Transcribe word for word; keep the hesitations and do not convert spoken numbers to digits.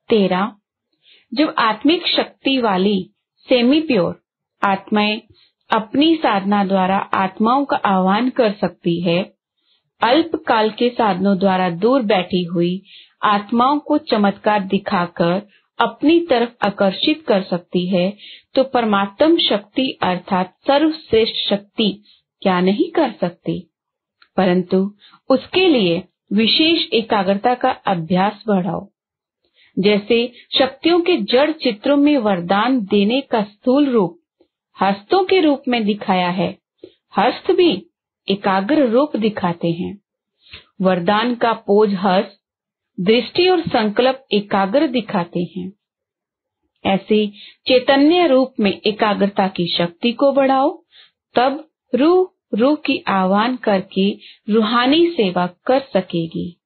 तेरह। जब आत्मिक शक्ति वाली सेमी प्योर आत्माएं अपनी साधना द्वारा आत्माओं का आह्वान कर सकती है, अल्पकाल के साधनों द्वारा दूर बैठी हुई आत्माओं को चमत्कार दिखाकर अपनी तरफ आकर्षित कर सकती है, तो परमात्म शक्ति अर्थात सर्वश्रेष्ठ शक्ति क्या नहीं कर सकती। परंतु उसके लिए विशेष एकाग्रता का अभ्यास बढ़ाओ। जैसे शक्तियों के जड़ चित्रों में वरदान देने का स्थूल रूप हस्तों के रूप में दिखाया है, हस्त भी एकाग्र रूप दिखाते हैं। वरदान का पोज हस्त दृष्टि और संकल्प एकाग्र दिखाते हैं। ऐसे चैतन्य रूप में एकाग्रता की शक्ति को बढ़ाओ, तब रूह रूह की आह्वान करके रूहानी सेवा कर सकेगी।